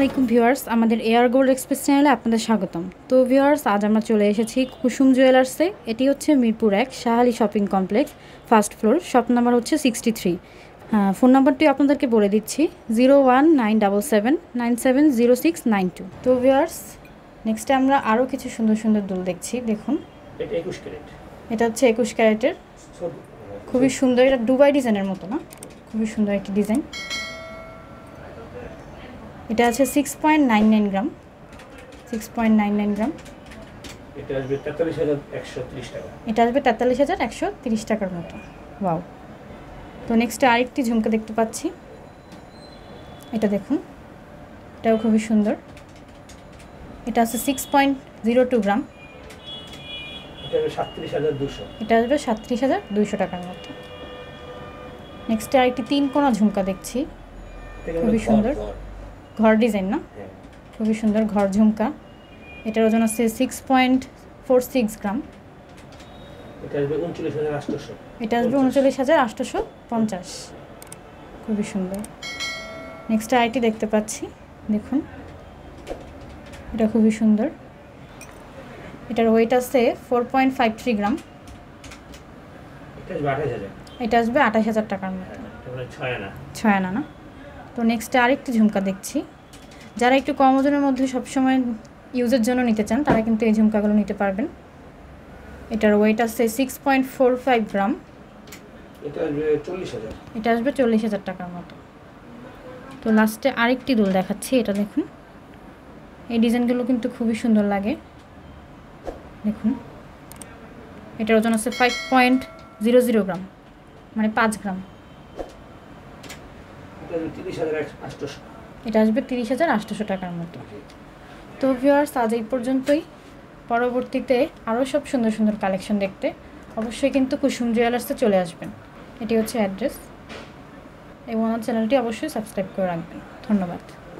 আলাইকুম ভিউয়ার্স, আমাদের air gold express চ্যানেলে আপনাদের স্বাগতম। তো ভিউয়ার্স, আজ আমরা চলে এসেছি কুসুম জুয়েলার্সে। এটি হচ্ছে Mirpur 1 Shahali shopping complex, first floor, shop number হচ্ছে 63। ফোন নাম্বারটি আপনাদেরকে বলে দিচ্ছি 01977970692। তো ভিউয়ার্স, নেক্সটে আমরা আরও কিছু সুন্দর সুন্দর দুল দেখছি। দেখুন, এটা 21 ক্যারেট। এটা হচ্ছে 21 ক্যারেটের, খুবই সুন্দর। এটা দুবাই ডিজাইনের মতো না, খুবই সুন্দর একটি ডিজাইন। এটা আছে 6.99 গ্রাম, 6.99 গ্রাম। এটা আসবে 43,130 টাকা। এটা আসবে 43,130 টাকার মতো। ওয়াও! তো নেক্সট আরেকটি ঝুমকা দেখতে পাচ্ছি, এটা দেখুন, এটাও খুবই সুন্দর। এটা আছে 6.02 গ্রাম। এটা আসবে 37,200। এটা আসবে 37,200 টাকার মতো। নেক্সট আরেকটি 3 কোণা ঝুমকা দেখছি, খুবই সুন্দর। ঘর ডিজাইন না, খুবই সুন্দর ঘর ঝুমকা। এটার ওজন আছে 6.46 গ্রাম। এটা আসবে 39,800। এটা আসবে 39,850। খুবই সুন্দর। নেক্সট আইটি দেখতে পাচ্ছি, দেখুন, এটা খুবই সুন্দর। এটার ওয়েট আছে 4.53 গ্রাম। এটা আসবে 28,000। এটা আসবে 28,000 টাকার মতো। এটা 6 আনা। 6 আনা না। তো নেক্সট আরেকটি ঝুমকা দেখছি। যারা একটু কম ওজনের মধ্যে সবসময় ইউজের জন্য নিতে চান, তারা কিন্তু এই ঝুমকাগুলো নিতে পারবেন। এটার ওয়েট আছে 6.45 গ্রাম। এটা আসবে 40,000। এটা আসবে 40,000 টাকার মতো। তো লাস্টে আরেকটি দুল দেখাচ্ছি, এটা দেখুন। এই ডিজাইনগুলো কিন্তু খুবই সুন্দর লাগে, দেখুন। এটার ওজন আছে 5.00 গ্রাম, মানে 5 গ্রাম। এটা আসবে 30,800। এটা আসবে 30,800 টাকার মতো। তো ভিউয়ার্স, আজ এই পর্যন্তই। পরবর্তীতে আরও সব সুন্দর সুন্দর কালেকশন দেখতে অবশ্যই কিন্তু কুসুম জুয়েলার্সে চলে আসবেন। এটি হচ্ছে অ্যাড্রেস, এবং আমার চ্যানেলটি অবশ্যই সাবস্ক্রাইব করে রাখবেন। ধন্যবাদ।